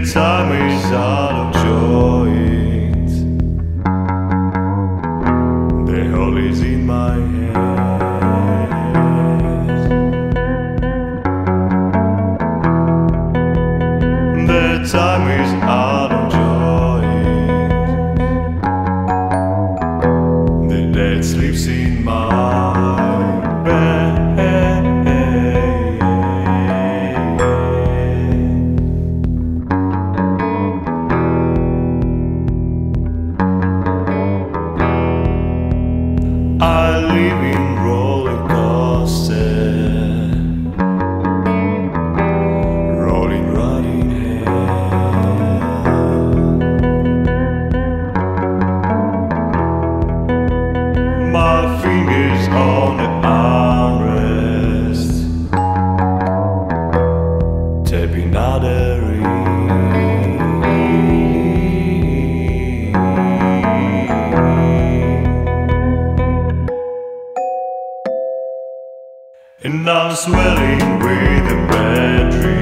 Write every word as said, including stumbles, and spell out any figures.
time is out of joint. The whole is in my head. The time is out of joint. The dead sleeps in my bed. I live in roller coaster, rolling right in hell. My fingers on the armrest, tapping out the ring. And I'm swelling with a bad dream.